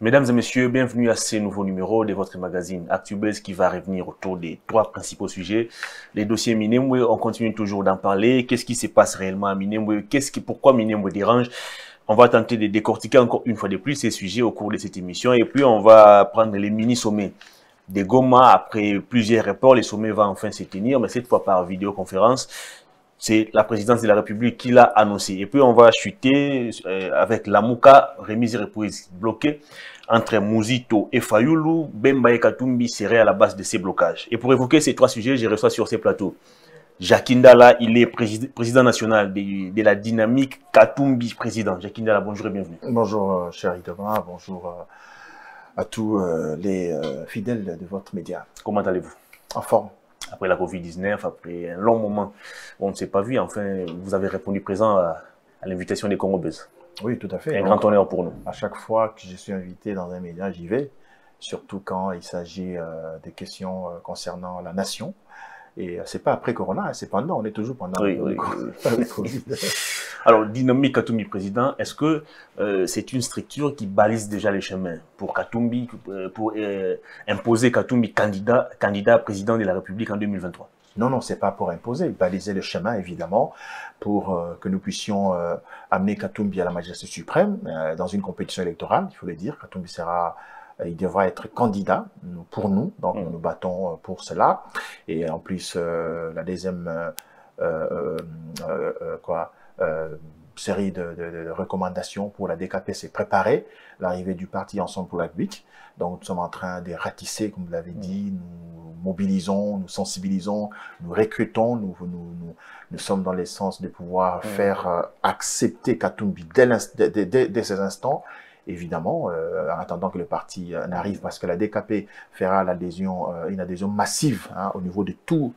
Mesdames et messieurs, bienvenue à ce nouveau numéro de votre magazine ActuBuzz qui va revenir autour des trois principaux sujets. Les dossiers Minembwe, on continue toujours d'en parler. Qu'est-ce qui se passe réellement à Minembwe? Pourquoi Minembwe dérange? On va tenter de décortiquer encore une fois de plus ces sujets au cours de cette émission. Et puis, on va prendre les mini-sommets de Goma. Après plusieurs reports, les sommets vont enfin se tenir, mais cette fois par vidéoconférence. C'est la présidence de la République qui l'a annoncé. Et puis, on va chuter avec la Mouka, remise et reprise bloquée entre Mouzito et Fayoulou. Bemba et Katumbi seraient à la base de ces blocages. Et pour évoquer ces trois sujets, je reçois sur ces plateaux Jacques Ndala, il est président national de la dynamique Katumbi président. Jacques Ndala, bonjour et bienvenue. Bonjour, cher Idoma, bonjour à tous les fidèles de votre média. Comment allez-vous? En forme. Après la Covid-19, après un long moment, on ne s'est pas vu. Enfin, vous avez répondu présent à l'invitation des Congobuzz. Oui, tout à fait. Un grand honneur pour nous. À chaque fois que je suis invité dans un média, j'y vais. Surtout quand il s'agit des questions concernant la nation. Et c'est pas après Corona, c'est pendant, on est toujours pendant le Covid. Alors, dynamique Katumbi président, est-ce que c'est une structure qui balise déjà les chemins pour Katumbi, pour imposer Katumbi candidat président de la République en 2023? Non, c'est pas pour imposer, baliser le chemin évidemment pour que nous puissions amener Katumbi à la majesté suprême dans une compétition électorale, il faut le dire. Katumbi il devra être candidat pour nous, donc nous nous battons pour cela. Et en plus, la deuxième série de recommandations pour la DKP, c'est préparer l'arrivée du parti Ensemble pour la République. Donc nous sommes en train de ratisser, comme vous l'avez dit, nous mobilisons, nous sensibilisons, nous recrutons, nous sommes dans l'essence de pouvoir faire accepter Katumbi dès ces instants. Évidemment, en attendant que le parti n'arrive, parce que la DKP fera une adhésion massive au niveau de toute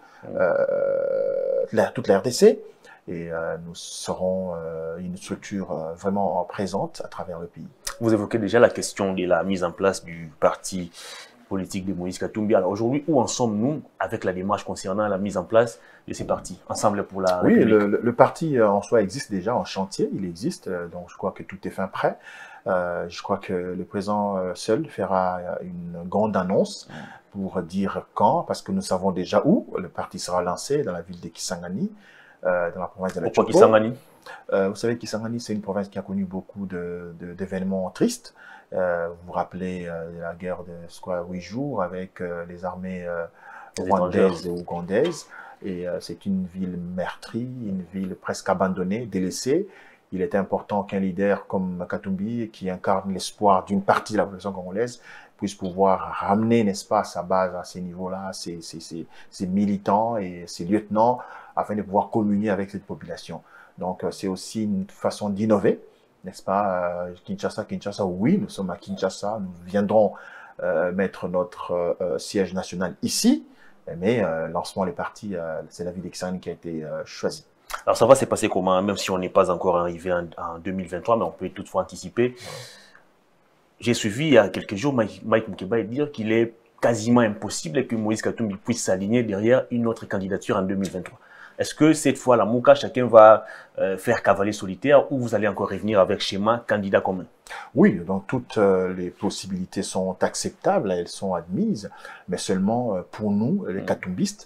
la RDC, et nous serons une structure vraiment présente à travers le pays. Vous évoquez déjà la question de la mise en place du parti politique de Moïse Katumbi. Alors aujourd'hui, où en sommes-nous avec la démarche concernant la mise en place de ces partis, Ensemble pour la République? Oui, le parti en soi existe déjà en chantier, il existe, donc je crois que tout est fin prêt. Je crois que le président seul fera une grande annonce pour dire quand, parce que nous savons déjà où le parti sera lancé, dans la ville de Kisangani, dans la province de la Chopo. Pourquoi Kisangani? Vous savez, Kisangani, c'est une province qui a connu beaucoup d'événements tristes. Vous vous rappelez de la guerre de 8 jours avec les armées rwandaises et ougandaises. Et c'est une ville meurtrie, une ville presque abandonnée, délaissée. Il est important qu'un leader comme Katumbi, qui incarne l'espoir d'une partie de la population congolaise, puisse pouvoir ramener, n'est-ce pas, sa base à ces niveaux-là, ses militants et ses lieutenants, afin de pouvoir communier avec cette population. Donc, c'est aussi une façon d'innover, n'est-ce pas? Kinshasa, oui, nous sommes à Kinshasa, nous viendrons mettre notre siège national ici, mais lancement des partis, c'est la ville d'Exane qui a été choisie. Alors ça va se passer comment, même si on n'est pas encore arrivé en 2023, mais on peut toutefois anticiper. J'ai suivi il y a quelques jours Mike Mukeba dire qu'il est quasiment impossible que Moïse Katumbi puisse s'aligner derrière une autre candidature en 2023. Est-ce que cette fois, la Mouka, chacun va faire cavalier solitaire ou vous allez encore revenir avec schéma candidat commun? Oui, donc toutes les possibilités sont acceptables, elles sont admises, mais seulement pour nous, les Katumbistes,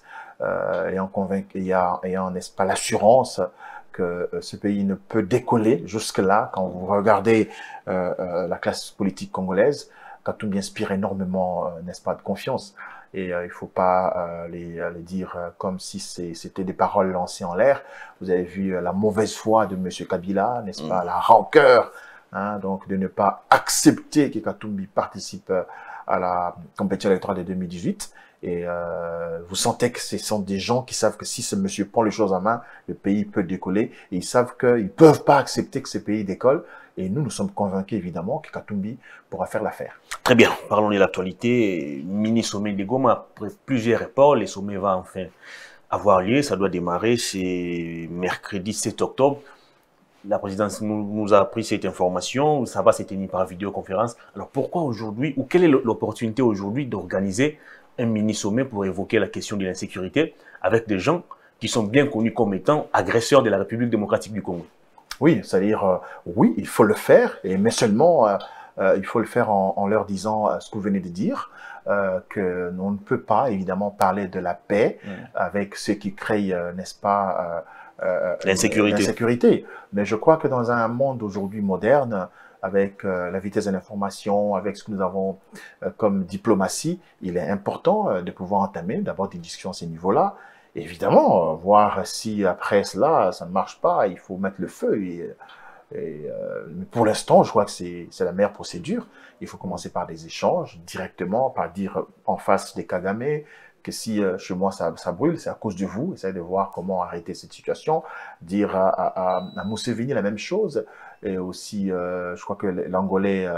ayant n'est-ce pas, l'assurance que ce pays ne peut décoller jusque-là. Quand vous regardez la classe politique congolaise, Katumbi inspire énormément, n'est-ce pas, de confiance. Et il ne faut pas les dire comme si c'était des paroles lancées en l'air. Vous avez vu la mauvaise foi de M. Kabila, n'est-ce pas, la rancœur, donc de ne pas accepter que Katumbi participe à la compétition électorale de 2018. Et vous sentez que ce sont des gens qui savent que si ce monsieur prend les choses en main, le pays peut décoller. Et ils savent qu'ils ne peuvent pas accepter que ce pays décolle. Et nous sommes convaincus, évidemment, que Katumbi pourra faire l'affaire. Très bien. Parlons de l'actualité. Mini-sommet de Goma. Après plusieurs reports, les sommets vont enfin avoir lieu. Ça doit démarrer. C'est mercredi 7 octobre. La présidence nous a appris cette information. Ça va se tenir par vidéoconférence. Alors pourquoi aujourd'hui, ou quelle est l'opportunité aujourd'hui d'organiser un mini-sommet pour évoquer la question de l'insécurité avec des gens qui sont bien connus comme étant agresseurs de la République démocratique du Congo? Oui, c'est-à-dire, oui, il faut le faire, mais seulement il faut le faire en leur disant ce que vous venez de dire, que on ne peut pas évidemment parler de la paix avec ceux qui créent, n'est-ce pas, l'insécurité. Mais je crois que dans un monde aujourd'hui moderne, avec la vitesse de l'information, avec ce que nous avons comme diplomatie, il est important de pouvoir entamer d'abord des discussions à ce niveau-là. Évidemment, voir si après cela, ça ne marche pas, il faut mettre le feu. Mais pour l'instant, je crois que c'est la meilleure procédure. Il faut commencer par des échanges directement, par dire en face des Kagame que si chez moi ça brûle, c'est à cause de vous. Essayez de voir comment arrêter cette situation. Dire à Museveni la même chose. Et aussi, je crois que l'Angolais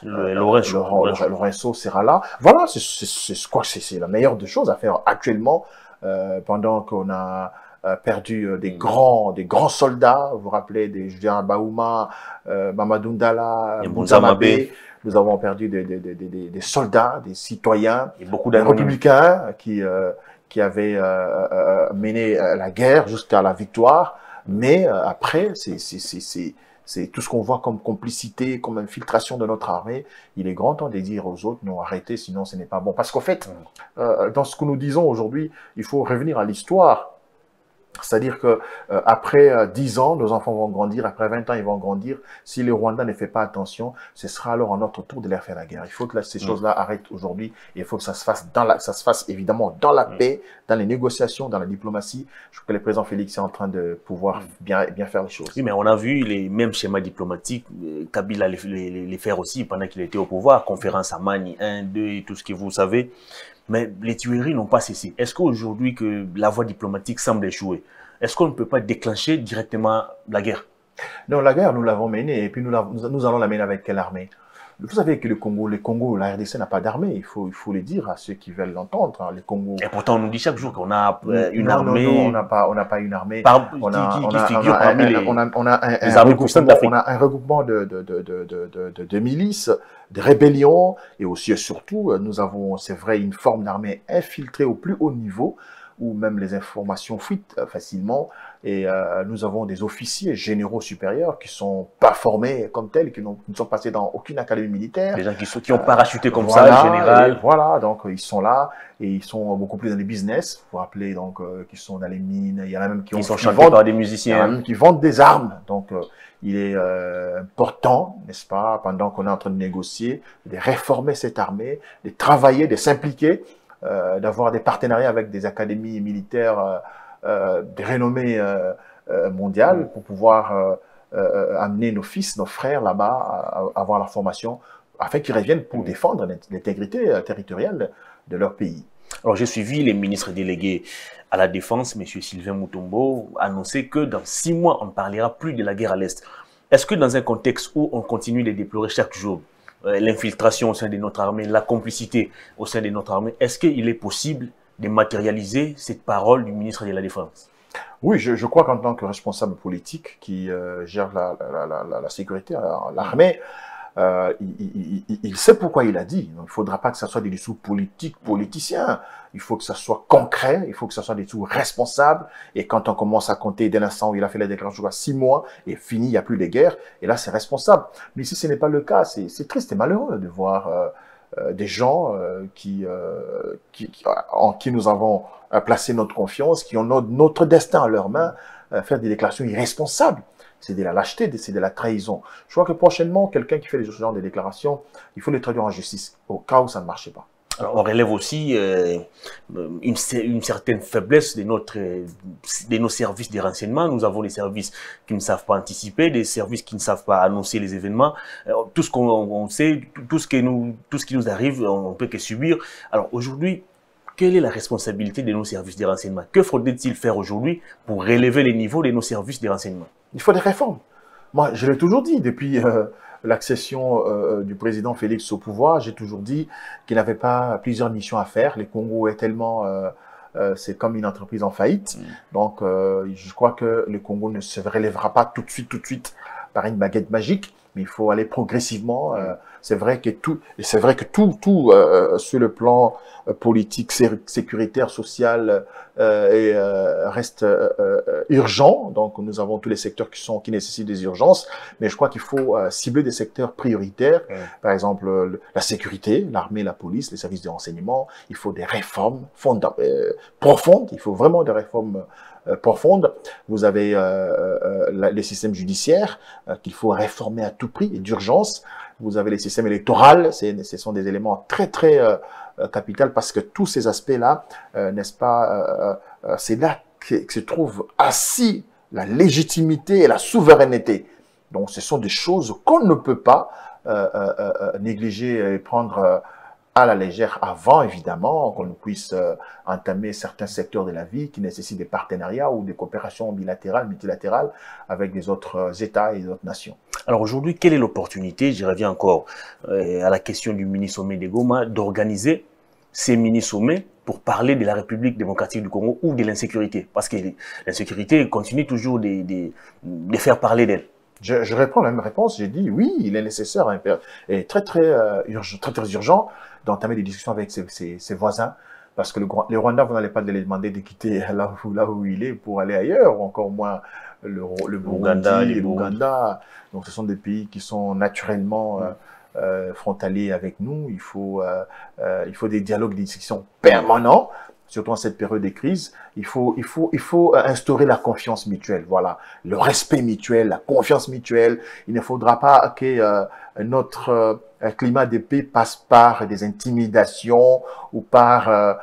Lorenzo sera là. Voilà, je crois que c'est la meilleure des choses à faire actuellement, pendant qu'on a perdu des grands soldats. Vous vous rappelez des Julien Baouma, Mamadou Ndala, Mbonzamabe. Nous avons perdu des soldats, des citoyens, des républicains qui avaient mené la guerre jusqu'à la victoire. Mais après, c'est tout ce qu'on voit comme complicité, comme infiltration de notre armée. Il est grand temps de dire aux autres, non, arrêtez, sinon ce n'est pas bon. Parce qu'en fait, dans ce que nous disons aujourd'hui, il faut revenir à l'histoire. C'est-à-dire que après 10 ans, nos enfants vont grandir, après 20 ans, ils vont grandir. Si le Rwanda ne fait pas attention, ce sera alors à notre tour de leur faire la guerre. Il faut que ces choses-là arrêtent aujourd'hui. Et il faut que ça se fasse évidemment dans la paix, dans les négociations, dans la diplomatie. Je crois que le président Félix est en train de pouvoir bien faire les choses. Oui, mais on a vu les mêmes schémas diplomatiques, Kabila les faire aussi pendant qu'il était au pouvoir, conférence à Mani 1, 2 et tout ce que vous savez. Mais les tueries n'ont pas cessé. Est-ce qu'aujourd'hui que la voie diplomatique semble échouer, est-ce qu'on ne peut pas déclencher directement la guerre? Non, la guerre, nous l'avons menée et puis nous allons la mener avec quelle armée? Vous savez que le Congo, la RDC n'a pas d'armée. Il faut le dire à ceux qui veulent l'entendre. Hein. Le Congo. Et pourtant, on nous dit chaque jour qu'on a une armée. Non, on n'a pas une armée. On a un regroupement de milices, de rébellions, et aussi et surtout, nous avons, c'est vrai, une forme d'armée infiltrée au plus haut niveau, où même les informations fuitent facilement. Et nous avons des officiers généraux supérieurs qui sont pas formés comme tels, qui ne sont passés dans aucune académie militaire. Des gens qui ont parachuté comme ça, général. Voilà, donc ils sont là et ils sont beaucoup plus dans les business. Vous vous rappelez, donc, qui sont dans les mines. Il y en a même qui sont chantés par des musiciens. Il y en a même qui vendent des armes. Donc, il est important, n'est-ce pas, pendant qu'on est en train de négocier, de réformer cette armée, de travailler, de s'impliquer, d'avoir des partenariats avec des académies militaires de renommée mondiale pour pouvoir amener nos fils, nos frères là-bas à avoir la formation afin qu'ils reviennent pour défendre l'intégrité territoriale de leur pays. Alors j'ai suivi les ministres délégués à la Défense, M. Sylvain Mutombo, annoncer que dans 6 mois, on ne parlera plus de la guerre à l'Est. Est-ce que dans un contexte où on continue de déplorer chaque jour l'infiltration au sein de notre armée, la complicité au sein de notre armée, est-ce qu'il est possible de matérialiser cette parole du ministre de la Défense? Oui, je crois qu'en tant que responsable politique qui gère la sécurité, l'armée, il sait pourquoi il a dit. Il ne faudra pas que ce soit des dessous politiciens. Il faut que ce soit concret, il faut que ce soit des dessous responsables. Et quand on commence à compter dès l'instant où il a fait la déclaration, 6 mois, et fini, il n'y a plus de guerre, et là c'est responsable. Mais si ce n'est pas le cas, c'est triste et malheureux de voir des gens en qui nous avons placé notre confiance, qui ont notre destin à leurs mains, faire des déclarations irresponsables. C'est de la lâcheté, c'est de la trahison. Je crois que prochainement, quelqu'un qui fait ce genre de déclarations, il faut les traduire en justice, au cas où ça ne marchait pas. Alors, on relève aussi une certaine faiblesse de nos services de renseignement. Nous avons des services qui ne savent pas anticiper, des services qui ne savent pas annoncer les événements. Tout ce qu'on sait, tout ce qui nous arrive, on ne peut que subir. Alors aujourd'hui, quelle est la responsabilité de nos services de renseignement? Que faudrait-il faire aujourd'hui pour relever les niveaux de nos services de renseignement? Il faut des réformes. Moi, je l'ai toujours dit depuis l'accession du président Félix au pouvoir, j'ai toujours dit qu'il n'avait pas plusieurs missions à faire. Le Congo est tellement... c'est comme une entreprise en faillite. Donc, je crois que le Congo ne se relèvera pas tout de suite par une baguette magique, mais il faut aller progressivement. C'est vrai que tout sur le plan politique, sécuritaire, social reste urgent. Donc nous avons tous les secteurs qui nécessitent des urgences, mais je crois qu'il faut cibler des secteurs prioritaires. Par exemple la sécurité, l'armée, la police, les services de renseignement. Il faut des réformes profondes. Il faut vraiment des réformes profonde. Vous avez les systèmes judiciaires qu'il faut réformer à tout prix et d'urgence. Vous avez les systèmes électoraux. Ce sont des éléments très capitaux parce que tous ces aspects-là, n'est-ce pas, c'est là que se trouve assis la légitimité et la souveraineté. Donc ce sont des choses qu'on ne peut pas négliger et prendre à la légère avant, évidemment, qu'on puisse entamer certains secteurs de la vie qui nécessitent des partenariats ou des coopérations bilatérales, multilatérales avec des autres États et des autres nations. Alors aujourd'hui, quelle est l'opportunité, je reviens encore à la question du mini-sommet de Goma, d'organiser ces mini-sommets pour parler de la République démocratique du Congo ou de l'insécurité? Parce que l'insécurité continue toujours de faire parler d'elle. Je réponds à la même réponse. J'ai dit oui, il est nécessaire et très urgent d'entamer des discussions avec ses voisins, parce que le Rwanda, vous n'allez pas les demander de quitter là où il est pour aller ailleurs, ou encore moins le Burundi, l'Ouganda. Donc ce sont des pays qui sont naturellement frontaliers avec nous. Il faut des dialogues, des discussions permanents. Surtout en cette période de crise, il faut instaurer la confiance mutuelle, voilà, le respect mutuel, la confiance mutuelle. Il ne faudra pas que notre climat de paix passe par des intimidations ou par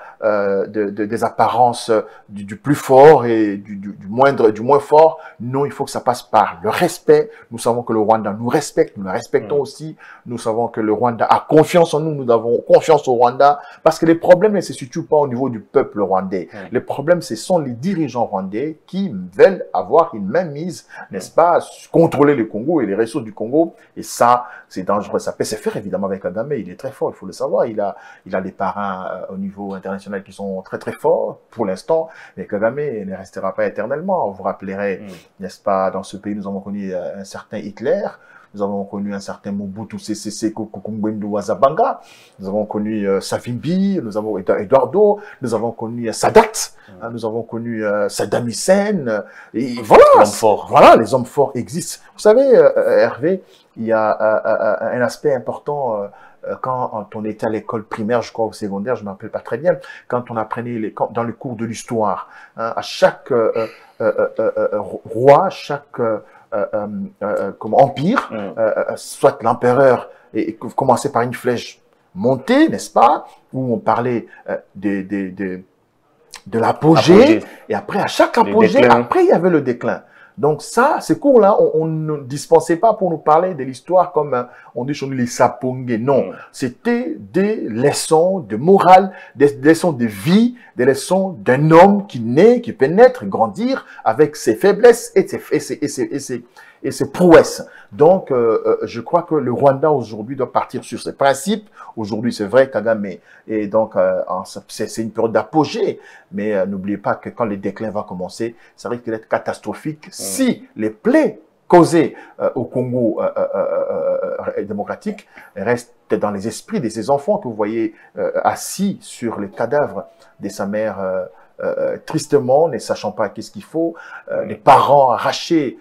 des apparences du plus fort et du moins fort. Non, il faut que ça passe par le respect. Nous savons que le Rwanda nous respecte, nous le respectons aussi. Nous savons que le Rwanda a confiance en nous, nous avons confiance au Rwanda, parce que les problèmes ne se situent pas au niveau du peuple rwandais. Les problèmes, ce sont les dirigeants rwandais qui veulent avoir une mainmise, n'est-ce pas, contrôler le Congo et les ressources du Congo. Et ça, c'est dangereux. Ça peut se faire évidemment avec Kagame. Il est très fort, il faut le savoir. Il a des parrains au niveau international qui sont très forts pour l'instant. Mais Kagame ne restera pas éternellement. Vous vous rappellerez, n'est-ce pas, dans ce pays, nous avons connu un certain Hitler. Nous avons connu un certain Mobutu Sese Seko Kukumbwendu Wazabanga. Nous avons connu Savimbi, nous avons Eduardo, nous avons connu Sadat, nous avons connu Saddam Hussein. Et voilà, les hommes forts. Voilà, les hommes forts existent. Vous savez, Hervé, il y a un aspect important quand on était à l'école primaire, je crois, au secondaire, je ne me rappelle pas très bien, quand on apprenait dans le cours de l'histoire, à chaque roi, chaque comme empire, soit l'empereur commençait par une flèche montée, n'est-ce pas, où on parlait de l'apogée, et après à chaque apogée, après il y avait le déclin. Donc ça, ces cours-là, on ne dispensait pas pour nous parler de l'histoire comme on dit chez nous les sapongés. Non, c'était des leçons de morale, des leçons de vie, des leçons d'un homme qui naît, qui peut naître, grandir avec ses faiblesses et ses prouesses. Donc, je crois que le Rwanda aujourd'hui doit partir sur ses principes. Aujourd'hui, c'est vrai, Kagame, et donc c'est une période d'apogée. Mais n'oubliez pas que quand le déclin va commencer, ça risque d'être catastrophique si les plaies causées au Congo démocratique restent dans les esprits de ces enfants que vous voyez assis sur les cadavres de sa mère, tristement, ne sachant pas qu'est-ce qu'il faut, les parents arrachés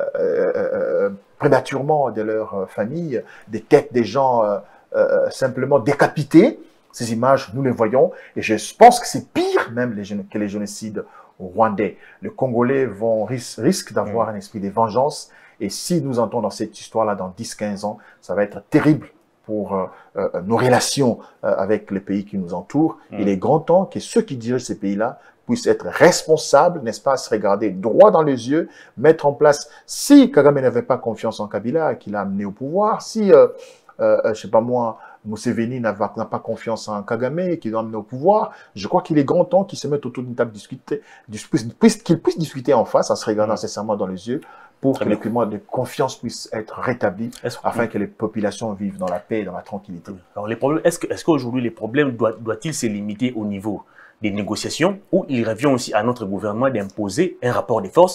prématurément de leur famille, des têtes des gens simplement décapités. Ces images, nous les voyons, et je pense que c'est pire même que les génocides rwandais. Les Congolais risquent d'avoir un esprit de vengeance, et si nous entrons dans cette histoire-là dans 10-15 ans, ça va être terrible pour nos relations avec les pays qui nous entourent. Il est grand temps que ceux qui dirigent ces pays-là puissent être responsables, n'est-ce pas, se regarder droit dans les yeux, mettre en place, si Kagame n'avait pas confiance en Kabila, qu'il a amené au pouvoir, si, je sais pas moi, Museveni n'a pas confiance en Kagame, qu'il doit amener au pouvoir, je crois qu'il est grand temps qu'ils se mettent autour d'une table discuter, qu'ils puissent discuter en face, en se regardant nécessairement dans les yeux, pour que le climat de confiance puisse être rétabli, afin que les populations vivent dans la paix et dans la tranquillité. Alors, les problèmes, est-ce qu'aujourd'hui, les problèmes doivent-ils se limiter au niveau des négociations, ou il revient aussi à notre gouvernement d'imposer un rapport de force,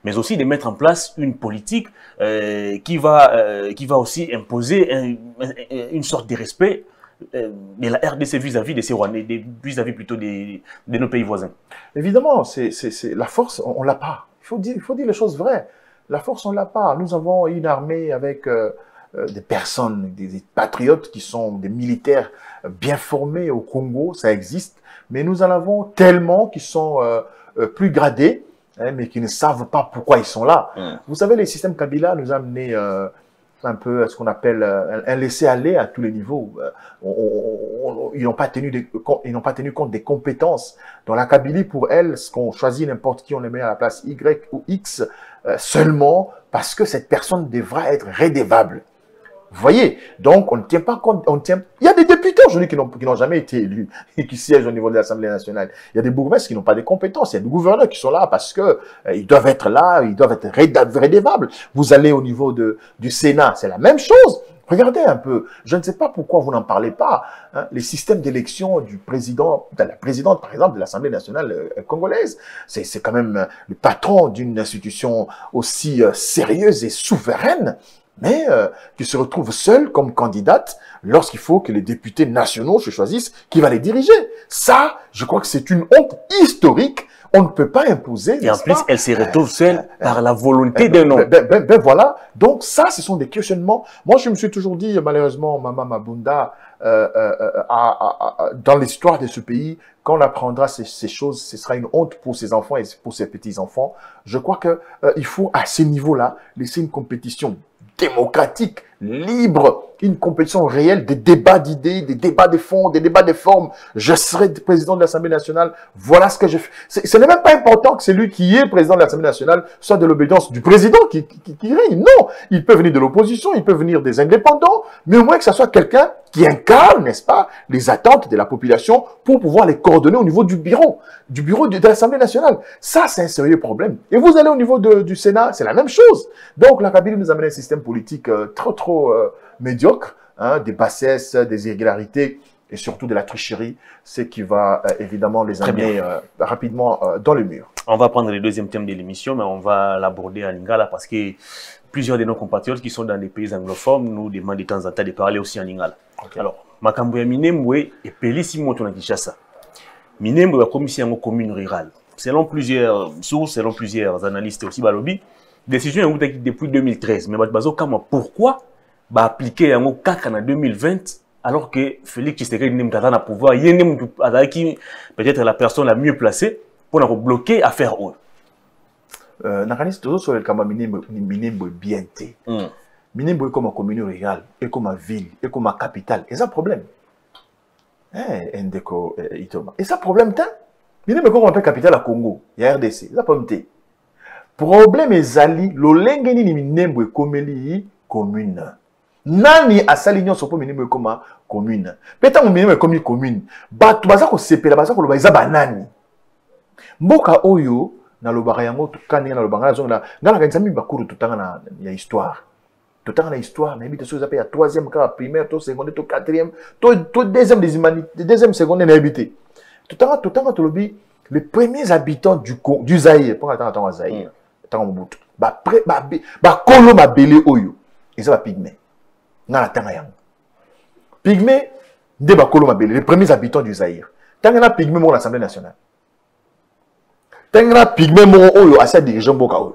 mais aussi de mettre en place une politique qui va aussi imposer une sorte de respect de la RDC vis-à-vis de ces Rwandais, vis-à-vis plutôt de nos pays voisins. Évidemment, la force, on l'a pas. Il faut dire les choses vraies. La force, on l'a pas. Nous avons une armée avec des personnes, des patriotes qui sont des militaires bien formés au Congo, ça existe. Mais nous en avons tellement qui sont plus gradés, hein, mais qui ne savent pas pourquoi ils sont là. Vous savez, le système Kabila nous a amené un peu ce qu'on appelle un laisser-aller à tous les niveaux. Ils n'ont pas tenu compte des compétences. Dans la Kabylie, pour elle, ce qu'on choisit n'importe qui, on le met à la place Y ou X seulement parce que cette personne devra être rédévable. Vous voyez, donc on ne tient pas compte, il y a des députés aujourd'hui qui n'ont jamais été élus et qui siègent au niveau de l'Assemblée nationale. Il y a des bourgmestres qui n'ont pas de compétences, il y a des gouverneurs qui sont là parce que ils doivent être là, ils doivent être rédévables. Vous allez au niveau du Sénat, c'est la même chose. Regardez un peu, je ne sais pas pourquoi vous n'en parlez pas. Hein, les systèmes d'élection du président, de la présidente par exemple de l'Assemblée nationale congolaise, c'est quand même le patron d'une institution aussi sérieuse et souveraine, mais qui se retrouve seul comme candidate lorsqu'il faut que les députés nationaux se choisissent qui va les diriger. Ça, je crois que c'est une honte historique. On ne peut pas imposer. Et en plus, elle se retrouve seule par la volonté d'un homme. Voilà. Donc ça, ce sont des questionnements. Moi, je me suis toujours dit, malheureusement, Maman Mabunda, dans l'histoire de ce pays, quand on apprendra ces choses, ce sera une honte pour ses enfants et pour ses petits-enfants. Je crois que il faut, à ce niveau-là, laisser une compétition démocratique, libre, une compétition réelle, des débats d'idées, des débats de fond, des débats de forme. Je serai président de l'Assemblée nationale, voilà ce que je fais. Ce n'est même pas important que celui qui est président de l'Assemblée nationale soit de l'obédience du président qui règne. Non, il peut venir de l'opposition, il peut venir des indépendants, mais au moins que ce soit quelqu'un qui incarne, n'est-ce pas, les attentes de la population pour pouvoir les coordonner au niveau du bureau de l'Assemblée nationale. Ça, c'est un sérieux problème. Et vous allez au niveau du Sénat, c'est la même chose. Donc, la Kabylie nous amène un système politique trop médiocre, hein, des bassesses, des irrégularités et surtout de la tricherie, ce qui va évidemment les amener rapidement dans le mur. On va prendre le deuxième thème de l'émission, mais on va l'aborder à Lingala parce que plusieurs de nos compatriotes qui sont dans des pays anglophones nous demandent de temps en temps de parler aussi en Lingala. Okay. Alors, makambo ya Minembwe et Pelisi Moto na Kinshasa. Minembwe est commission en commune rurale. Selon plusieurs sources, selon plusieurs analystes aussi balobi, décision est depuis 2013. Mais pourquoi appliquer en kaka en 2020 alors que Félix Tshisekedi n'est pas dans pouvoir, il y a peut-être la personne la mieux placée pour nous bloquer à faire eux. Nakanis toujours sur le kama Minembwe bien té. Minembwe comme commune rurale et comme ville et comme capitale, et ça problème. Ndeko Itoma. Et ça problème tant. Minembwe comme un capitale à Congo, il y a RDC, ça problème té. Problème ezali lolenge ni Minembwe komeli commune. Nani asali nyonso po Minembwe koma commune. Peta mu Minembwe komi commune. Batu baza ko sepela baza ko loba eza banani. Mboka oyo na lobaka yango tukane na lobanga na zonga ngala kanzami bakuru tutanga na ya histoire. Tutanga na histoire na habite so za pe ya 3e cas primaire to secondaire to 4e to deuxième des humanités, deuxième secondaire na habité. Tutanga to lobi les premiers habitants du Zaïre, pour attendre à Zaïre. Tant Mobutu ba kolo mabele oyo eza ba pygmée na la tanga yango pygmée nde ba kolo mabele les premiers habitants du Zaïre tanga na pygmée mo l'Assemblée nationale tanga na pygmée mo oyo asa dirigeant mboka oyo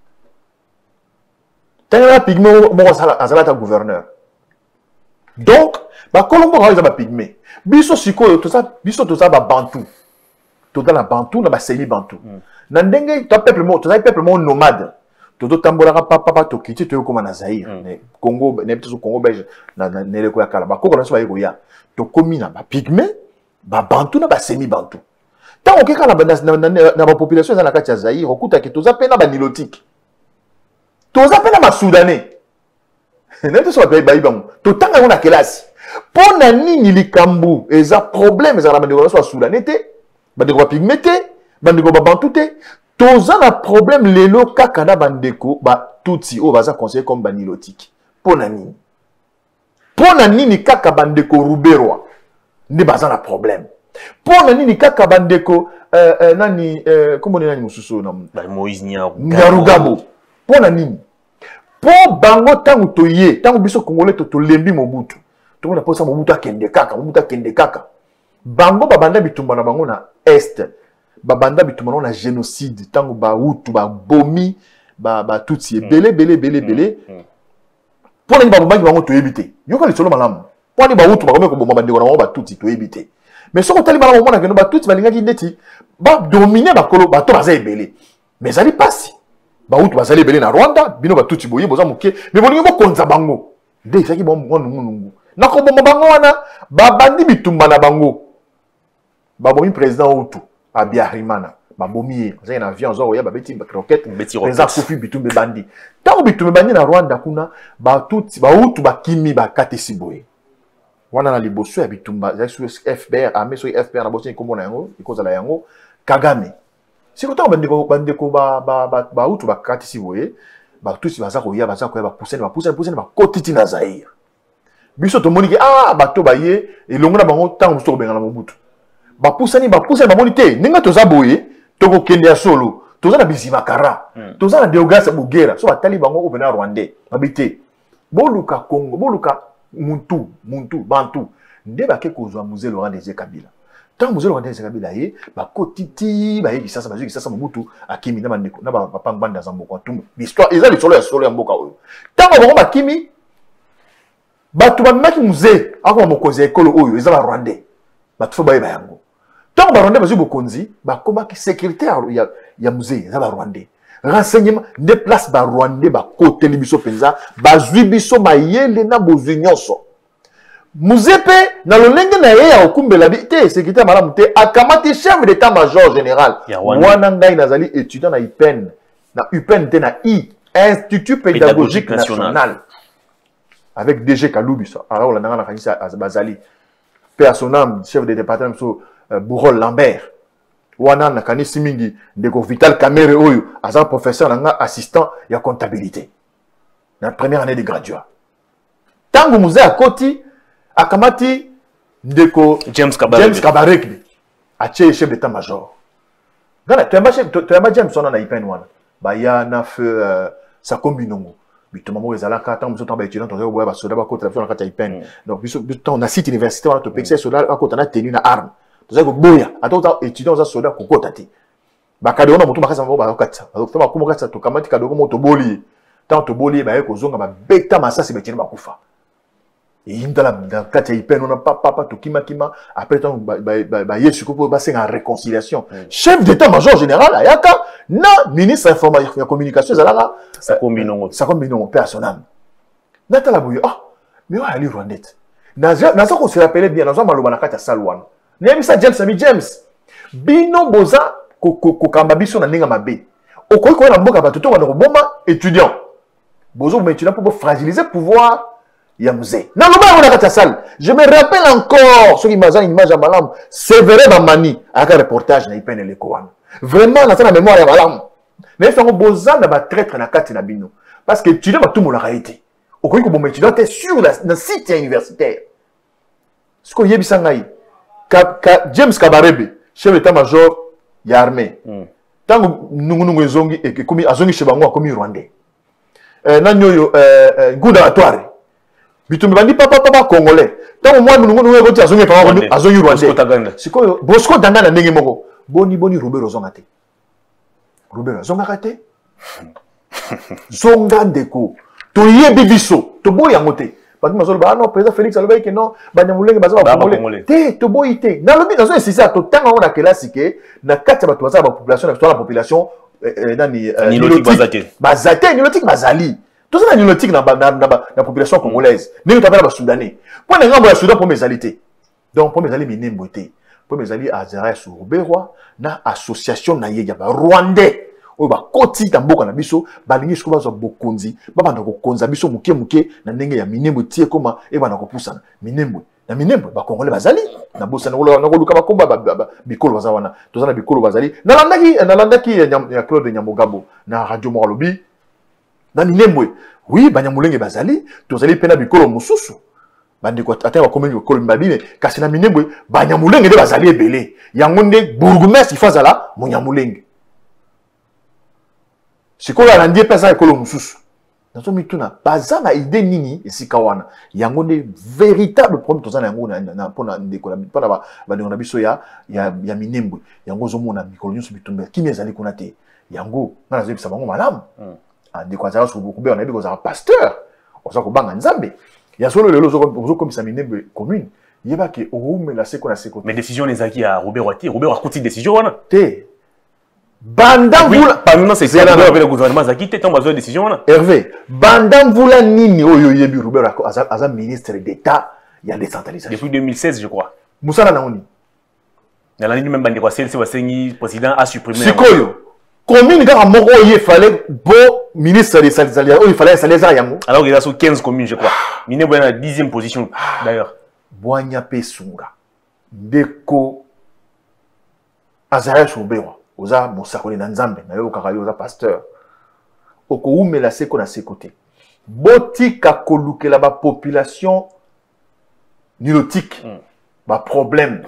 tanga na pygmée mo azalata gouverneur donc ba kolo mboka oyo eza ba pygmée biso sikoyo to ça ba bantu to dans la bantu na ba semi bantu Nandenge, tu as peuple nomade. Tu as tambolaka papa to kiti to koma na Zaïre. Congo, n'importe où Congo belge, na nele ko ya kala. Ba ko na so ba yego ya. To komi na ba pygmée, ba bantu na ba semi bantu. Tant que na ba population za na kati ya Zaïre, okuta ki to za pena ba nilotique. To za pena ba soudanais. N'importe so ba bayibango. To tanga na kelasi. Pona nini likambu eza problème za na ba so soudanais te, ba de pygmée te. Bandeko babantu te toza na problème lelo kaka na bandeko ba tutsi o baza conseiller comme banilotique pona nini kaka bandeko ruberwa ndi baza na problème Pour nani kaka bandeko nani comment nani mususu na Moïse Nyarugabo. Pour nani pour bango tangu toye tangu biso congolais to lembi Mobutu. To na posa Mobutu akende kaka. Bango babanda bitumba na bango na est. Babanda bitumba na génocide tangu ba Hutu ba bomi ba tutsi belé. Pour nani babomaki bango to ebité. Yoka lisolo malamu. Pour nani ba Hutu ba ko bomba bandeko na bango ba tutsi to ebité. Mais ce qu'on t'a dit, on a vu tout le monde va dominer bakolo bato baza ebele. Mais ça dit pas si. Ba outu baza ebele na Rwanda, bino ba tuti boye boza muke, mais bolingo bo konza bango. Nde faki bo ngungu. Na ko bomba bango wana, ba bandi bitumba na bango. Ba bomi président outu Abiyarimana, ba bomi za na avion zo ya ba beti ba roquette, président Kofi bitumbe bandi. Tango bitumbe bandi na Rwanda kuna, ba tuti ba outu ba kimi ba katesi boye. Wana na liboso ya bitumba ya FBR armée so FBR na bosi komona yango ikoza la yango Kagame siko to bandeko ba utu ba katisi boye ba tusi baza ko ya baza ko ya ba pousser ba kotiti na Zaire biso to moniki bato ba ye elongo na bango tango so benga na Mobutu ba pousser ba monite ninga to za boye to ko kende ya solo to za na bizima kara to za na Deogasa Bugera so batali bango ko bena Rwandais babite boluka Congo boluka Muntu, Bantu. Nde ba ke kozwa Musée Laurent Désiré Kabila. Tant Musée Laurent Désiré Kabila ye, ba kotiti, ba yebi sasa Mobutu akimi na bandeko na ba pangbanda za mboko tumba. L'histoire eza lisolo ya solo ya mboka oyo. Tant ba ba kimi batu ba maki musée ako mokonzi ekolo oyo eza ba Rwandais. Batu fo ba yeba yango. Tant ba Rwandais ba bokonzi, ba komaki secrétaire ya musée eza ba Rwandais. Renseignement de place ba Rwandais ba côté libiso penza ba zwibiso mayele na bozunyonso muzepe na lolenge na ye ya okumbela bité secrétaire malamu te akamati chef d'état-major général wana ngai nazali étudiant na UPEN te na Institut pédagogique national avec DG Kaloubi alors la na kanisa bazali personnel chef de département so Bourol Lambert wana na kanisi mingi ndeko Vital Kamere oyo aza professeur nanga assistant ya comptabilité na première année de graduat tango musée akoti akamati ndeko James Kabarek ache chef d'état-major ngana tuyamba James ona na IPN wana baya na feu sa kombinongo bituma mo ezalaka tango muso tamba étudiant tozo boya ba soda ba kota na kata IPN donc biso on a site université wana to pexé soda akota na tenue na arme toza ko boya atota étudiant za soda ko kota te bakade ona mutu makasa ba katsa azofama kuma katsa to kamati kadoko moto boli tant to boli ba yeko zonga ba beta masasi betini bakufa indala dans kati IPN ona papa to kima après tant ba yesu ko ba senga réconciliation chef d'état-major général ayaka na ministre information et communication zalaka ça combinongo personnel natala boyo mais wa ali Rwandais na ko se rappeler bien na zo maloba na kati ya salwana Nebisa James bino boza kokamba biso na ninga mabe okoki ko na mboka bato to wana ko boma étudiant bozo ba étudiant pour fragiliser pouvoir ya musée na loba on a kata salle je me rappelle encore ce qui m'a une image à malam c'est vrai ba mani aka reportage na IPN le kowan vraiment na sa mémoire ya malam mais fango boza na ba traître na kati na bino parce que étudiant ba tout mon la réalité okoki ko boma étudiant sur na site universitaire ce ko yebisa ngai James Kabarebe, chef d'état-major ya armée. Tango nungu ezongi ekomi azongi chebango akomi Rwandais. Nanyoyo Nguda Atware. Bitumbi bandi papa congolais. Tango mwa nungu ekoti azongi papa azongi Rwandais. Sikoyo Bosco Dangana ndenge moko. Boni Robert zonga te. Robert zonga te. Zonga ndeko. To yebi biso, to boya ngote. Parce que non président Félix aloba que non banyamulenge baza ba congolais te to boyité na lobi nazo insisté to tanga on a classique na kati ba toza ba population na population nani nilotique bazali to ça na nilotique na population congolaise ni to ba soudanais pour ngambo ya Soudan pour mes alités donc pour mes ali minembo te pour mes ali azara sur Roberwa na association na ye ya ba Rwandais oyo ba koti ta mboka na biso balingi siko bazo bokonzi babanda ko konza biso muke na ndenge ya minembo tie koma ebana ko pusana minembo ba congolais bazali na bosa na ko luka bakomba bikolo bazawana tozana bikolo bazali na landaki ya Claude Nyamugabo na radio Moralobi na minembo oui banyamulenge bazali tozali pena bikolo mususu bandeko ata ba commune Kolombabi mais kasi na Minembwe ba Nyamulenge de bazali ebele yango nde bourgmestre ifazala mo Nyamulenge sikola na ndie pesa ekolo mususu nazo mituna baza na idée nini esika wana yango nde véritable problème tozana yango na pona ndeko pona ba ndeko na biso ya Minembwe yango zo mona mikolo nyonso bitumba kimi ezali kuna te yango ngana zo bisa bango malamu ndeko azala so beaucoup be on a dit que pasteur oza ko banga nzambe ya solo lelo zo komisa Minembwe commune yeba ke oume la seko na seko mais décision les acquis à Robert Akuti décision wana te Bandam Vula pendant c'est ça le gouvernement a quitté ton besoin de décision là Hervé Bandam Vula nini oyo yebi Robert aza ministre d'état il y a décentralisation depuis 2016 je crois Moussala naoni dans l'année même bande c'est le président a supprimé Sikoyo commune ga moko il fallait bon ministre de décentralisation il fallait installer ça yango alors il a sur 15 communes je crois Minembwe est en 10e position d'ailleurs Boanya Pesunga Deko Azara Sobero oza mosakoli na nzambe na yo kaka yo oza pasteur oko umela seko na sekote botika kolukela ba population nilotique ba problème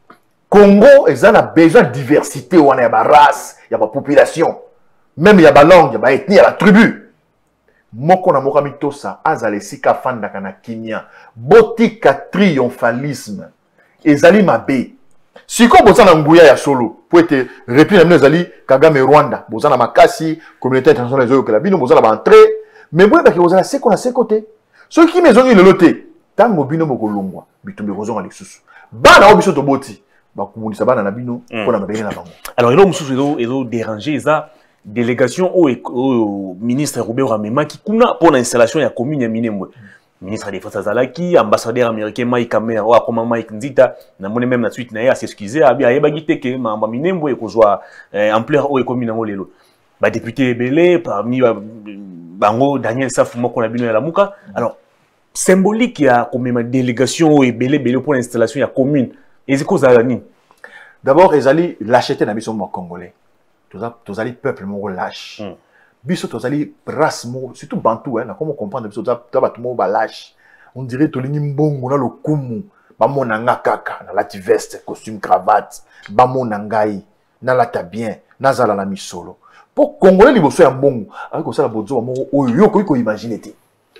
Congo ezana besoin de diversité wana ya ba race ya ba population même ya ba langue ya ba ethnie ya ba tribu moko na moka mitosa azale sika fanda kana kimia botika triomphalisme ezali mabe Siko bozana nguya ya solo pour être repris na ezali Kagame Rwanda bozana makasi communauté internationale ezo yokela bino bozana ba entrée mais boye baki bozana seko na sekote so ki mezongi lelo te tango bino bokolongwa bitumbe kozonga lisusu bana obiso to boti bakumunisa bana na bino pona mabele na bango alors elo mususu elo déranger ça délégation au ministre Robert Ramema qui kuna pour l'installation ya commune ya Minembwe ministre des Forces Azalaki, ambassadeur américain Mike Kamer, ou comme Mike Nzita, na mon même la suite na ya s'excuser, abi ayeba gite ke mamba Minembwe e kozwa ampleur o commune ngo lelo. Ba député belé parmi bango Daniel Safou moko na bino ya Lamuka. Alors symbolique ya comme ma délégation e belé pour l'installation ya commune. Eziko zalani. D'abord ezali lâcheté na biso mo congolais. Tozali peuple mo lâche. Biso tozali race mo surtout bantou hein na comment comprendre biso tabatu mo ba lâche on dirait tolingi mbongo na lokumu ba mona ngakaka na lati veste costume cravate ba mona ngai na lata bien na zala la misolo pour congolais liboso ya mbongo avec ça la bozo mo oyo yo ko imaginer te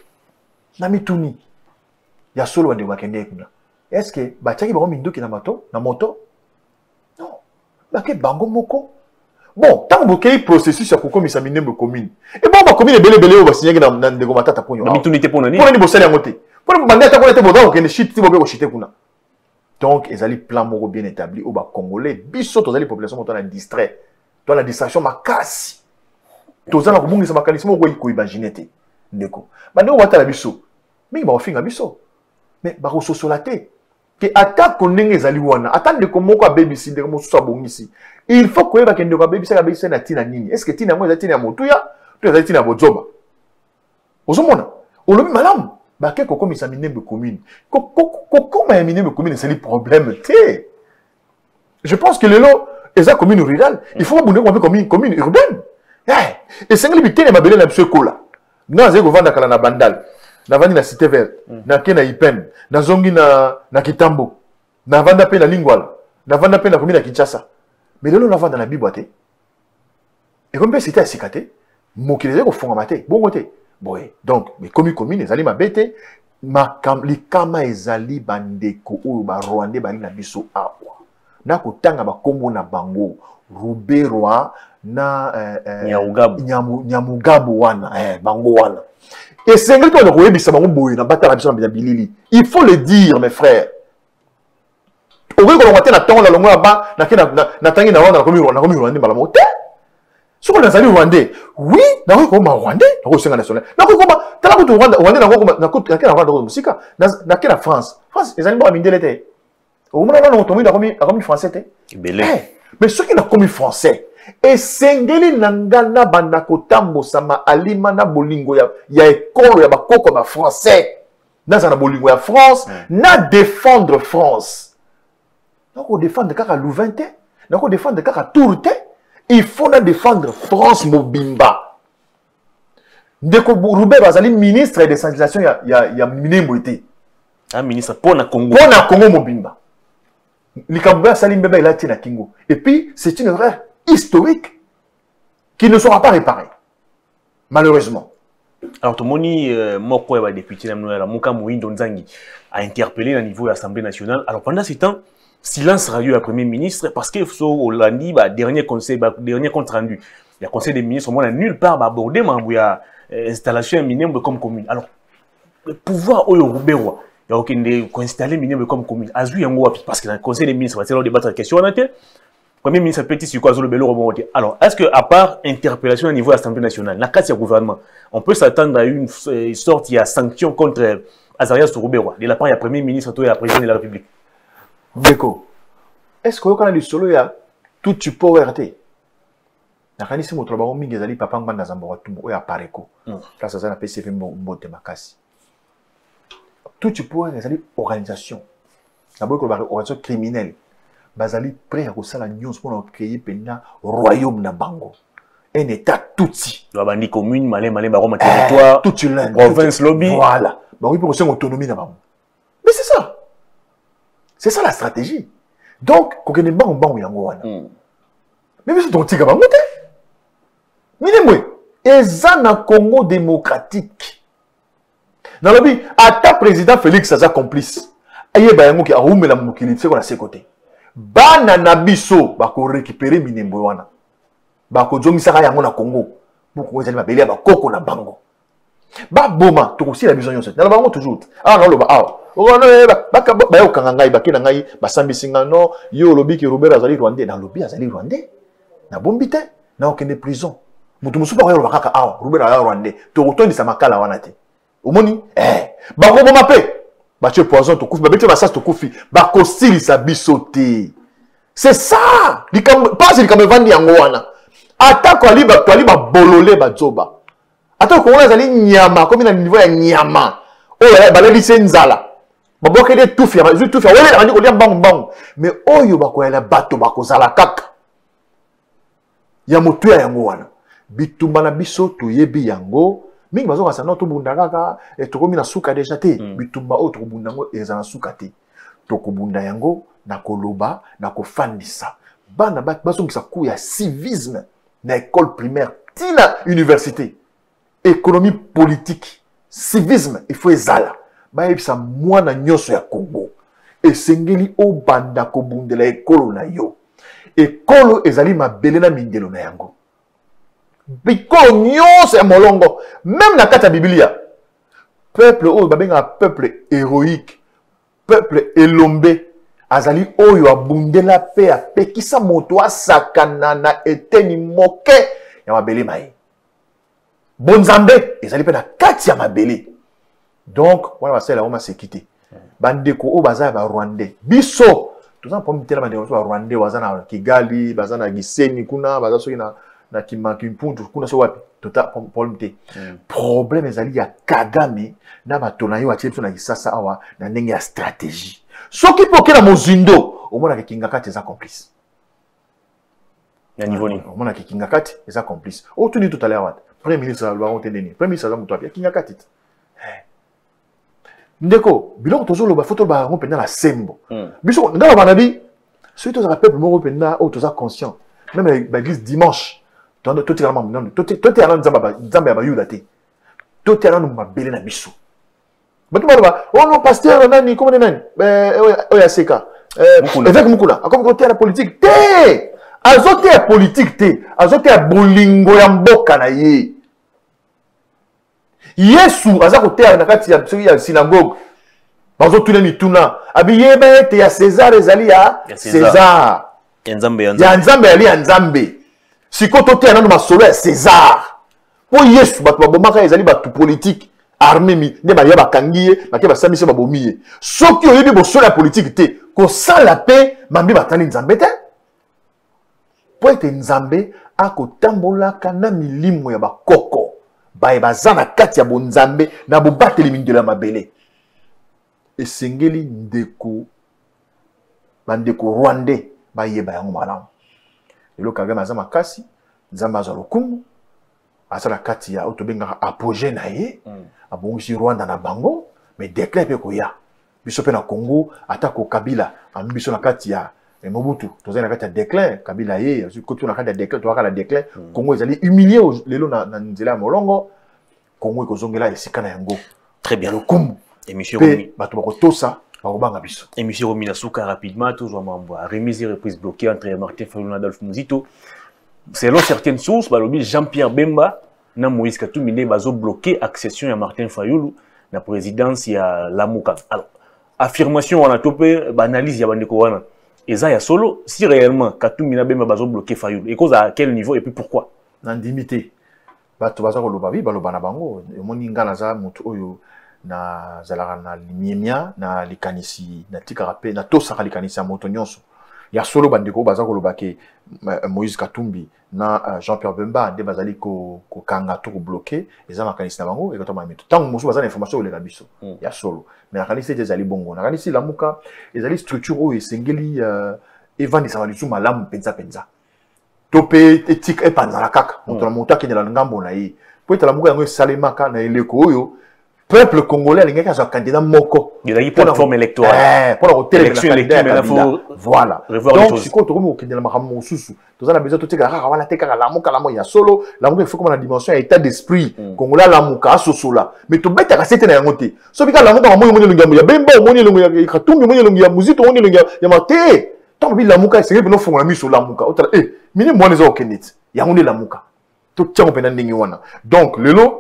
na mituni ya solo wande makende kuna est-ce que ba taki ba mindoki na moto non ba ke bango moko. Bon, tant que vous processus à commis à Minembwe commune. Et bon, ma commune est belle, on va signer dans des gomatata pour nous. Pour les bosser à monter. Pour les bandits à côté, on va chiter, on va chiter. Donc, ils allaient plan moro bien établi au bas congolais. Biso, tous les populations sont distrait. Dans la distraction, ma casse. Tous les gens qui sont mécanisme, on va imaginer. Ndeko. Bandit, on va t'aller biso. Mais il va finir biso. Mais, bah, on se solaté. Que attaque qu'on n'est allé wana. Attends de comment quoi baby si de comment ça bon ici. Il faut que va kendo ka baby ça baby ça na tina nini. Est-ce que tina moi tina motuya? Tu as tina bozoba. Ozomona. Olobi malam. Ba ke ko komisa Minembwe commune. Comment Minembwe commune c'est le problème té. Je pense que le lot est la commune rurale. Il faut abonner commune urbaine. Et c'est ngeli bitene mabele na biso kola. Na zeko vanda kala na bandal. Na vandi na cité verte, na ke na Ipen, na zongi na Kitambo, na vanda pe na Lingwala, na vanda pe na commune na Kinshasa. Mais lelo na vanda na Bibwate. Et comme c'était à Sikate, mokileze ko fonga mate, bongo te. Boy, donc mais commune ezali mabete, li kama ezali bandeko oyo ba Rwandais bali na biso awa. Na kotanga ba kombo na bango, Ruberwa na Nyamugabo wana, bango wana. Et c'est vrai que il faut le dire, mes frères. Au lieu de la temps, la longue là-bas, na tangi na Rwanda, na komi Rwanda, na moté. Ce qu'on a salué Rwandais, oui, na ko ma Rwandais, na ko senga national. Na ko ba, tala ko Rwanda, na ko na Rwanda ko musika, na ke na France. France, ils allaient pas mindele té. Au moment là, on tombe na komi français té. Mais ceux qui na komi français, et sengeli nangana bandako tambo sama alima na bolingo ya ekolo ya bakoko ba français na za na bolingo ya France na défendre France donc on défendre kaka Louvain te donc on défendre kaka Tour te il faut na défendre France mobimba ndeko Robert bazali ministre de décentralisation ya Minembwe te Un ministre pour na Congo. Pour na Congo mobimba. Likambouya Salimbeba il a été na Kingo. Et puis, c'est une erreur historique qui ne sera pas réparée. Malheureusement. Alors, tout le monde, moi, député, a interpellé au niveau de l'Assemblée nationale. Alors, pendant ce temps, silence radio à Premier ministre, parce que au lundi, dernier conseil, dernier compte rendu, le Conseil des ministres, on n'a nulle part abordé l'installation minière comme commune. Alors, le pouvoir au Robert, il y a aucun des installer minière comme commune. Parce que le Conseil des ministres va débattre la question. Premier ministre petit sur quoi le bélo remonté. Alors, est-ce que à part interpellation au niveau de l'Assemblée nationale, dans le cadre du gouvernement, on peut s'attendre à une sorte de sanction contre Azarias Touroubéroua, de la part du Premier ministre et du Président de la République? Déco, est-ce que quand on a du solo, il y a tout tu peux RT? Nakani si mon travail mingi zali papa nganda zambora tumbo oya pareko. Ça ça na PCV mbote makasi. Tout tu peux zali organisation. D'abord que organisation criminelle. Bazali prêt à kosala nyonso pour créer pena royaume na bango. Un état tutsi. Bandi commune malé baroma territoire. Tout tu l'as. Province lobby. Voilà. Bah oui pour son autonomie na bango. Mais c'est ça. C'est ça la stratégie. Donc ko kene bango yango wana. Mais c'est ton tika bango te. Minemwe, eza na Congo démocratique. Dans le but, ata président Félix Saza complice. Aye ba yango ki arumela mukili c'est qu'on a ses côtés. Bana na biso bako récupérer minembo wana. Bako zomisaka yango na Congo. Boko ezali mabeli ba koko na bango. Ba boma to aussi la besoin yonse. Na bango toujours. Ah non loba ah. Ba yo kanga ngai bakina ngai basambisi ngano yo lobi ki Robert azali Rwandais na lobi azali Rwandais. Na bombite na okende prison. Mutu musupa ko bakaka ah Robert azali Rwandais. To rotondisa makala wana te. Omoni bako boma pe. Bache poison to kufi babete basas to kufi bako silisa bisote. C'est ça. Pas il comme vandi yango wana. Atako aliba to aliba bolole ba zoba. Atako on azali nyama comme na niveau ya nyama. Oyo baleli senzala. Baboke de tufi ya zu tufi wele bandi ko lia bangu. Mais oyo bako ya bato bako zala kaka. Ya motu ya yango wana. Bitumba na biso to yebi yango. Mingi bazo kasa no to bunda kaka to komi na suka déjà te. Bitumba o to bunda ngo eza na suka te. To ko bunda yango na koloba na ko fandisa. Bana bazo ngisa ku ya civisme na école primaire tina université. Économie politique, civisme, il faut ezala. Ba yebisa mwana nyoso ya Congo. Esengeli o banda ko bundela ekolo na yo. Ekolo ezali mabele na mindelo na yango. Bikolo nyonso ya molongo, même na kata Biblia. Peuple o babenga peuple héroïque, peuple elombe, azali oyo abundela pe apekisa moto asakana na eteni moke ya mabele mai. Bonzambe, ezali pe na kati ya mabele. Donc, wana basala oma se quitter. Bandeko o baza ba Rwandais. Biso, tozan pomite na bandeko ba Rwandais baza na Kigali, baza na Gisenyi kuna, baza soki na Kimpundu kuna so wapi. Tota pomite. Problème ezali ya Kagame na bato na yo atie biso na Kisasa awa na ndenge ya stratégie. Soki poke na mozindo, omona ke Kingakati eza complice. Ya niveau ni. Omona ke Kingakati eza complice. O tu dis tout à l'heure Premier ministre Laurent Tendeni. Premier ministre Azam Mutwapi. Kingakati. Ndeko, biloko tozolo ba photo ba ngo penda la sembo. Biso ngala banabi, ceux qui ont peuple mo penda o toza conscient. Même l'église dimanche, tout est là non, tout est là nzamba ba yuda te. Tout est là no mabele na biso. Batu ba oh non pasteur nani comment nani? Oya seka. Évêque Mukula, comme côté la politique te. Azote ya politique te, azote ya bolingo ya mboka na ye. Yesu aza kotea na kati ya synagogue. Bazo tuna mituna. Abiyeba te ya César ezali ya César. Ya Nzambe ali ya Nzambe. Siko totea nano masolo ya César. Po Yesu bato babomaka ezali bato politique armée mi ne ba ya bakangiye, bake basamise babomiye. Soki oyebi bosolo ya politique te, ko sala pe mambi batani Nzambe te. Po ete Nzambe akotambolaka na milimo ya bakoko. Bae bazana kati ya bonzambe na bobateli mindelo ya mabele. Esengeli ndeko bandeko Rwandais bayeba yango malamu. Lelo Kagame aza makasi, Nzambe aza lokumu, asala kati ya otobenga apogée na ye, abongisi Rwanda na bango, mais déclin pe koya. biso pe na Congo atako Kabila en biso na kati ya Mobutu toza na kati ya déclin Kabila ye surtout na kati ya déclin to la déclin Congo ezali humilié lelo na nzela ya molongo Congo ekozongela esika na yango très bien le kumbu émission Romi bato bakotosa bakobanga biso émission Romi na suka rapidement toujours mambo remise et reprise bloquée entre Martin Fayulu et Adolphe Muzito selon certaines sources balobi Jean-Pierre Bemba na Moïse Katumbi nde bazo bloquer accession ya Martin Fayulu na présidence ya Lamuka. Alors affirmation wana topé analyse ya bandeko wana eza ya solo si réellement Katumbi na Bemba bazo bloquer Fayulu et cause à quel niveau et puis pourquoi nandimité bato baza koloba bi baloba na bango emoni ngana za mutu oyo na zalaka na limiemia na likanisi na tikaka pe na tosaka likanisi ya moto nyonso ya solo bandeko baza koloba ke Moïse Katumbi na Jean-Pierre Bemba nde bazali ko kanga to ko bloquer eza makanisi na bango ekata mameto tango mosu baza na information olela biso ya solo mais makanisi ezali bongo makanisi Lamuka ezali structure oyo esengeli evandisa balisu malamu penza topé éthique et panzala kaka moto na moto akendela ngambo na ye po etala Lamuka yango esalemaka na eleko oyo peuple congolais alingaki azwa candidat moko il y a une plateforme électorale pour la hôtel élection élective voilà donc si quoi tokomi okendela makambo mosusu toza na besoin toteka kaka wana tekaka Lamuka ya solo Lamuka il faut comme la dimension ya état d'esprit congolais Lamuka asosola mais to betaka sete na yango te so bika Lamuka moni longi ya Bemba moni longi ya Katumbi moni longi ya Muzito moni longi ya Mate tant bi Lamuka c'est que no fongola miso Lamuka otala mini moni zo okendit yango nde Lamuka to tiango pena ndingi wana donc lelo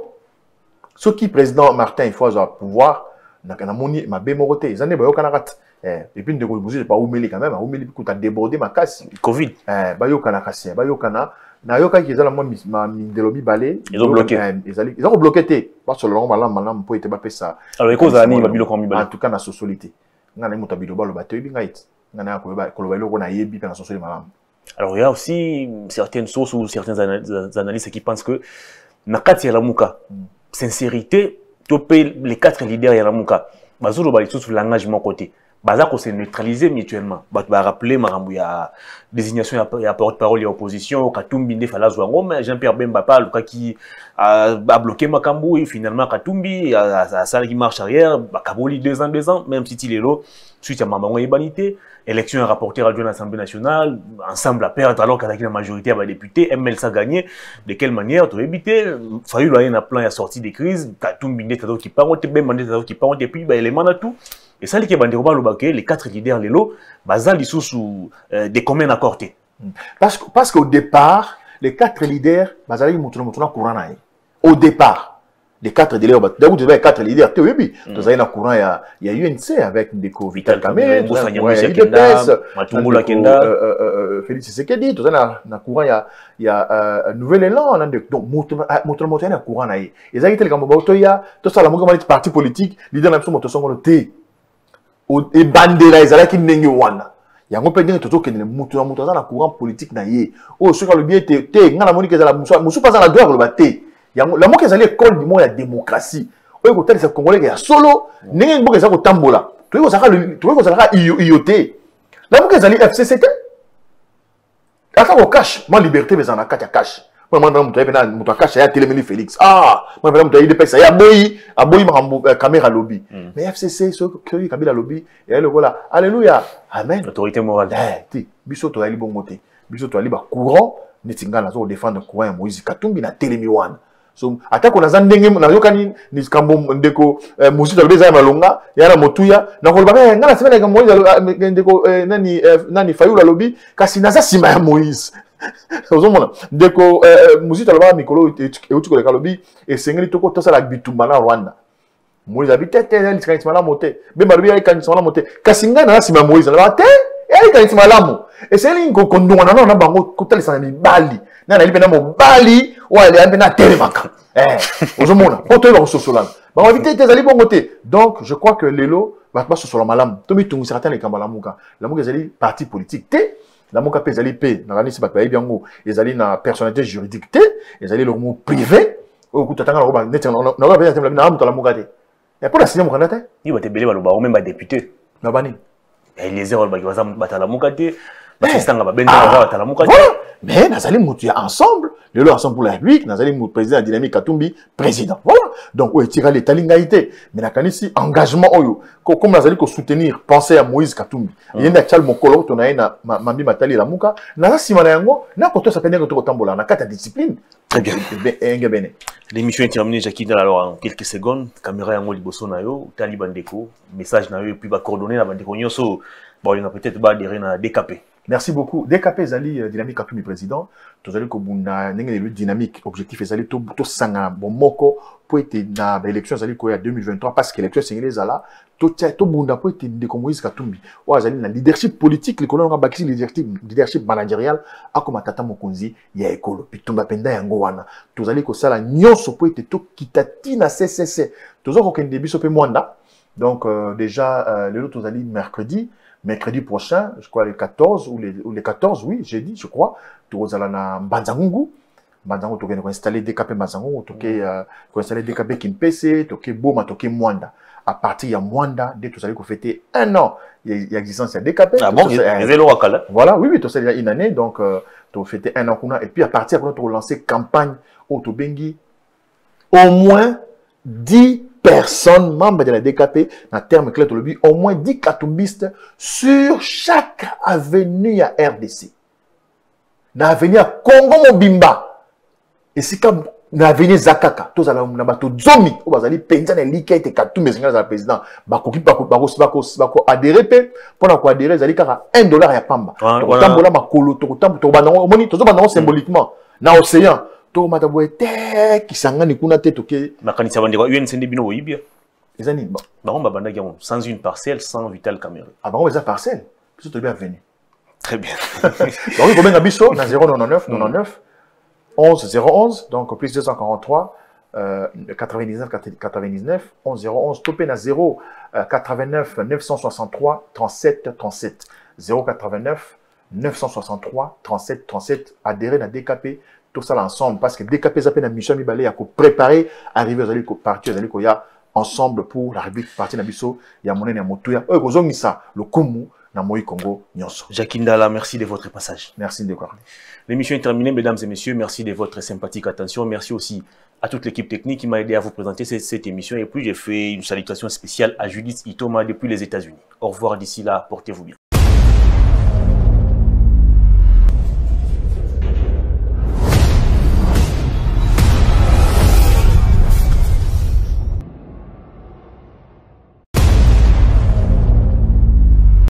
ce qui président Martin il faut avoir pouvoir na moni ma bémoroté ils en est bayoka na kat et puis ndeko Muzito pas umeli quand même umeli ku ta déborder ma casse Covid bayoka na kasi bayoka na yoka ki ezala ma mindelobi balé ils ont bloqué ils ont bloqué té pas seulement malam po ete ba pesa alors les causes ani babilo comme en tout cas na société ngana muta biloba lo bato bi ngait ngana ko ba ko lo na yebi na société malam. Alors il y a aussi certaines sources ou certains analystes qui pensent que nakati ya Lamuka sincérité topé les 4 leaders ya Lamuka bazolo ba sous langage mon côté baza ko se neutraliser mutuellement ba rappeler marambu ya désignation ya porte-parole ya opposition Katumbi nde fala zwa ngoma Jean-Pierre Bemba pa luka qui a bloqué makambu et finalement Katumbi a ça qui marche arrière bakaboli 2 ans même si Tilelo suite à mamango ibanité élection un rapporteur adjoint à l'Assemblée nationale ensemble à perdre alors qu'avec la majorité à député MLS a gagné de quelle manière tu éviter Fayulu a un plan à sortie des crises Katumbi nde tazo qui parle Bemba nde tazo qui parle et puis ba élément là tout et ça qui est les 4 leaders lélo bazal ils sont sous des communs accordés parce qu'au départ les 4 leaders bazali mutuna courant naï au départ les 4 leaders d'abord tu vois 4 leaders tu oui tu as un courant il y a UNC avec Ndeko Vital Kamerhe Matungulu Kenda Félix Tshisekedi tu as na courant il y a nouvel élan donc mutuna na courant naï ils ont tel comme botoya tout ça la mouvement parti politique leader na moto songo te et bandera ezalaki ndenge wana yango pe ndenge tozokendele mutu aza na courant politique na ye oyo soki alobi ete te nga namoni ke ezala mosu mpe aza na droit koloba te yango Lamuka ezali école du monde ya démocratie oyo kotalisa congolais ya solo ndenge mboka eza kotambola toyei kozalaka iyo te Lamuka ezali FCC te ata kocache mwa liberté bezala na kati ya cache moi mutu ayebena mutu akache ya telemeli Félix moi mutu ayide pesa ya aboyi makambo Kamerhe alobi mais FCC soki Kabila alobi et lokola alléluia amen autorité morale ti biso to ali bongo te biso to ali ba courant neti ngana zo défendre courant ya Moïse Katumbi na telemi wana so atako na zandenge na yokani ni kambo ndeko Muzito alobeza ya malonga ya na motuya na koloba ngana semena ka Moïse ndeko nani Fayulu alobi kasi naza sima ya Moïse ozomona ndeko Muzito aloba mikolo euti koleka lobi esengeli toko tosala bitumba na Rwanda Moïse habite te ali kanisi malamu te Bemba lobi ali kanisi malamu te kasi ngana na sima Moïse aloba te ali kanisi malamu esengeli kondunga na bango kotalisa na mibali na na libena mobali wale ambe na telemaka ozomona poto ba kososolana ba habite te ezali bongo te donc je crois que lelo ba sosola malamu to bitungu certains les kamba Lamuka ezali parti politique te Lamuka pe ezali pe na kanisi ba payebi yango ezali na personnalité juridique te ezali le mot privé o kutatanga na ba net na ba pe na muto Lamuka te et pour la signer mon candidat il va te belé ba même ba député na bani les erreurs ba kiwaza batala Lamuka te ba sistanga ba benda ba batala Lamuka te mais nazali mutu ya ensemble Le Ensemble pour la République, nous allons président Dynamique Katumbi, président. Voilà. Donc, oui, tira les talingaïté. Mais la canisi, engagement, comme nous allons soutenir, penser à Moïse Katumbi. Il y a un chal mokolo, on a un mambi matali la muka. N'a si manayango, n'a pas tout ça pénètre au tambola, n'a qu'à discipline. Très bien. L'émission est terminée, Jackie. Alors, en quelques secondes, caméra en liboso na yo, Taliban Deko, message na yo, puis va coordonner la bande de Nyoso. Bon, il y a peut-être pas des à décaper. Merci beaucoup. DKP Zali Dynamique Katumbi président. Tous allez que buna n'engagez dynamique objectif Zali tout sanga bon moko pour être na élection Zali quoi 2023 parce que l'élection sénégalais Zala tout bunda pour être de comme Moïse Katumbi. Ou Zali na leadership politique les colons bakisi leadership managérial a comme tata mokonzi ya ekolo pitumba penda yango wana. Tous allez que ça la nyonso pour être tout kitati na CCC. Tous autres aucun début sope mwanda. Donc déjà le autres allez mercredi prochain, je crois les 14 ou les 14, oui, j'ai dit, je crois, tu vas aller à Banzangungu. Banzangungu, tu vas installer DKP Banzangungu, tu vas installer DKP Kimpese, tu vas Boma, tu vas Mwanda. À partir de Mwanda, dès que tu vas fêter un an, il y a existence de DKP. Ah bon, il y a voilà, oui, tu vas une année, donc tu vas fêter un an. Et puis à partir de là, tu vas lancer campagne au Tobengi. Au moins 10 personnes membres de la DKP, dans le terme clé, au moins 10 katumbistes sur chaque avenue à RDC. Dans l'avenue à Congo Mobimba. Et c'est comme dans l'avenue Zakaka. Tous allons na bato zomi. Ou bazali penza na lika ete katumbe zinga za président. Bakoki bako adhérer pe. Pour ko adhérer zali kaka $1 ya pamba. Totambola makolo totambola moni tozo symboliquement na océan. To matabwete kisangani kuna te toke makanisa bandeko UNCD bino oyibia ezani ba banda giamo sans une parcelle sans Vital Kamerhe ah ba eza parcelle biso to bien venu très bien donc il combien biso na 099 99 11 011 donc plus 243 99 99 11 011 topé na 0 89 963 37 37 089 963 37 37 adhérer na DKP tout ça ensemble parce que DKP Zapé na mission mi balé à préparer arriver aux partir aux ya ensemble pour la République partir na biso ya monene ya motuya eux kozongi ça le kumu na Moi Congo nyonso. Jackie Ndala, merci de votre passage. Merci de quoi. L'émission est terminée, mesdames et messieurs. Merci de votre sympathique attention. Merci aussi à toute l'équipe technique qui m'a aidé à vous présenter cette émission. Et puis, j'ai fait une salutation spéciale à Judith Itoma depuis les États-Unis. Au revoir d'ici là. Portez-vous bien.